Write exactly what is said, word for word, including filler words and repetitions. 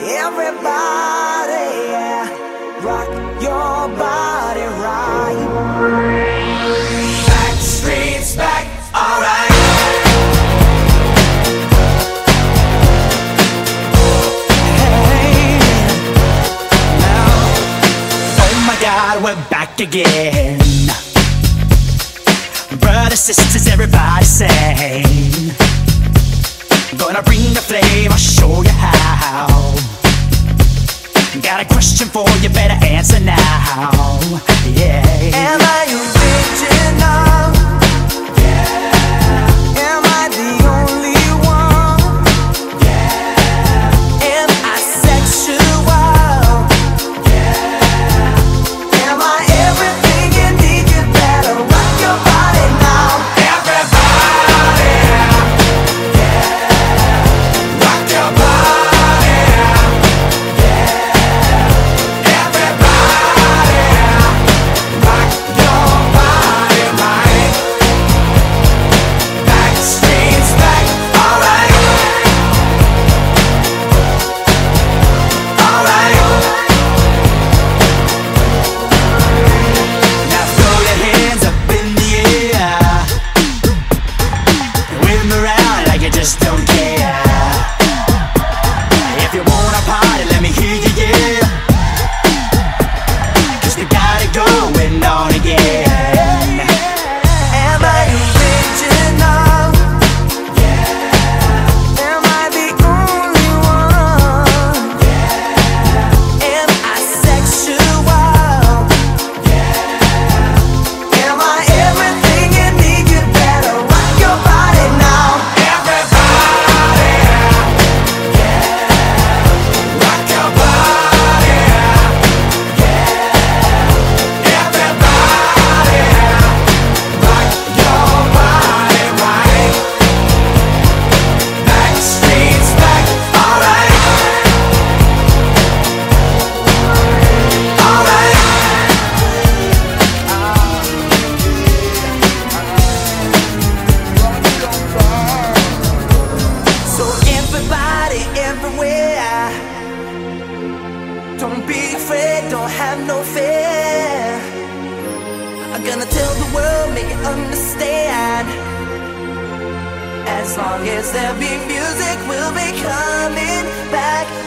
Everybody, yeah, rock your body right. Backstreet's back, alright. Hey, now, oh my God, we're back again. Brothers, sisters, everybody sing. Gonna bring the flame, I'll show you how. Got a question for you, better answer now. Yeah. Am I original? Yeah. Am I the only one? Yeah. Am I sexual? Yeah. Am I everything you need? You better rock your body now. Everybody, yeah. Rock your body. Just don't care. If you wanna party, let me hear you, yeah. Cause we got it going on again. Am I original? Yeah. Am I the only one? Yeah. Am I sexual? Yeah. Am I everything you need? You better rock your body now. Don't be afraid, don't have no fear. I'm gonna tell the world, make it understand. As long as there be music, we'll be coming back.